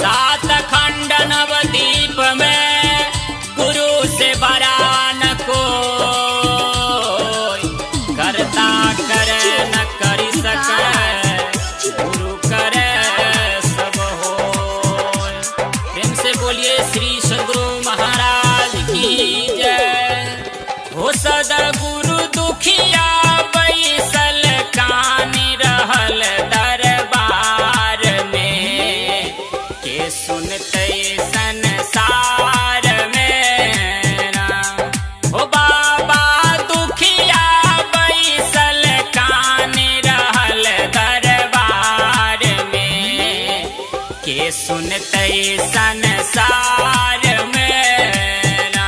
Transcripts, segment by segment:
सात खंड नवदीप में गुरु से बड़ा न कोई, करता करे न करी सके, गुरु करे सब होय। प्रेम से बोलिए श्री सद्गुरु महाराज की जय। हो सद्गुरु दुखिया बैसल कानी रहल दरबार में, के सुनते संसार में ना। हो बाबा दुखिया बैसल कानी रहल दरबार में, के सुनते संसार में ना।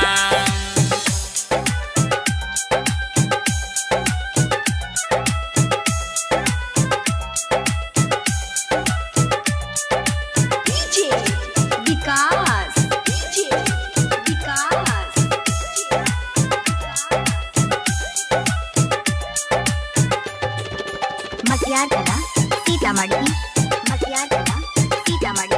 DJ Vikas, DJ Vikas. मसियार Kala Sitamarhi, Masiyar Kala Sitamarhi.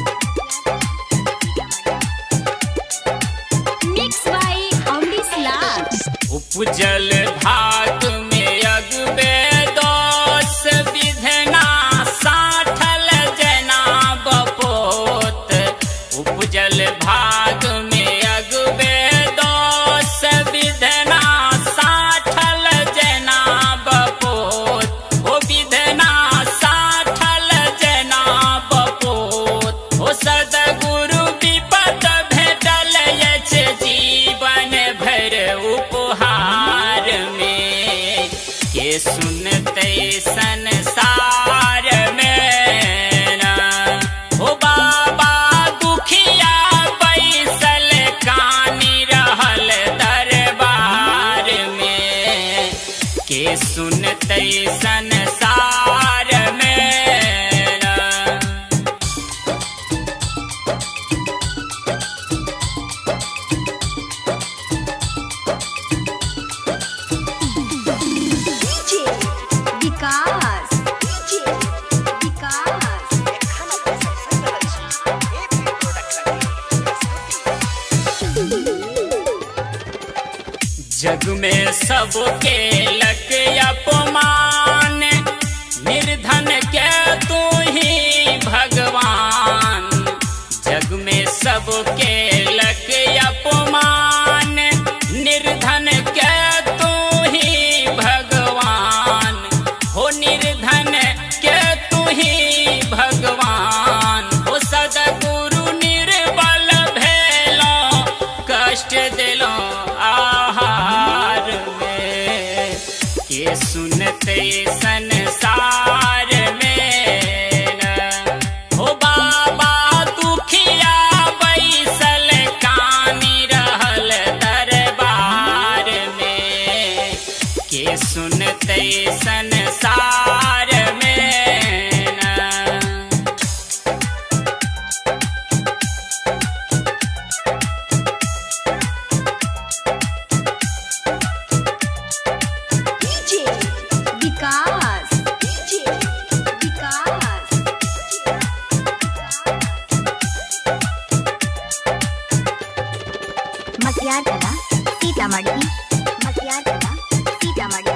Mix by Amrish Lal. उपजल भाग में अगबे दोष विधना साठल जना बपोत। उपजल भाग में अगबे दोष विधना साठल जना बपोत। हो विधना साठल जना बपोत। हो सद्गुरु विपत भेटल अछि जीवन भर उपहार में, के सुनते संसार में ना। हो बाबा दुखिया बैसल कानी रहल दरबार में, के सुनते संसार में ना। डीजे विकास, डीजे विकास। जग में सबके लक अपमान, निर्धन के तू ही भगवान। जग में सबके लक अपमान, निर्धन के तू ही भगवान। हो निर्धन के तू ही भगवान। हो सद्गुरु निर्बल भेलो, कष्ट दिलो आहार में, के सुनते संसार में ना। हो बाबा दुखिया बैसल कानी रहल दरबार में, के सुनते संसार में ना। डीजे विकास, डीजे विकास। मसियार कला सीतामढ़ी, मसियार कला सीतामढ़ी।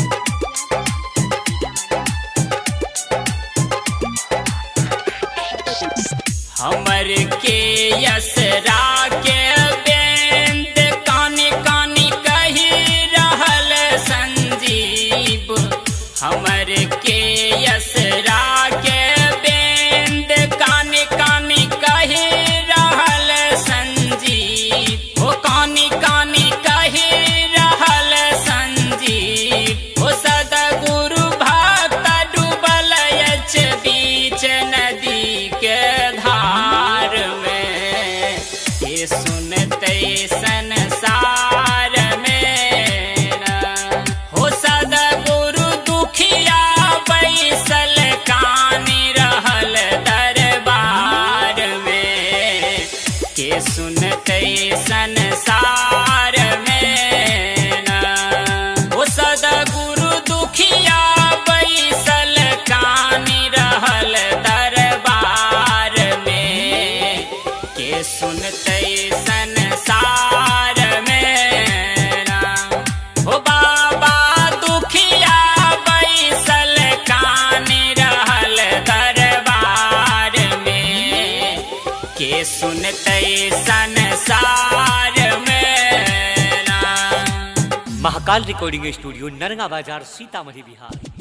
हमर के यसरा के बेंद कानी कानी कही रहल संजीव। हमर के यसरा के बेंद कानी कानी कही रहल संजीव। हो कानी कानी कही रहल संजीव। हो सद्गुरु भक्त डूबल अछि बीच नदी के धार में, के सुन सुनते संसार में ना। महाकाल रिकॉर्डिंग स्टूडियो, नरगा बाजार, सीतामढ़ी, बिहार।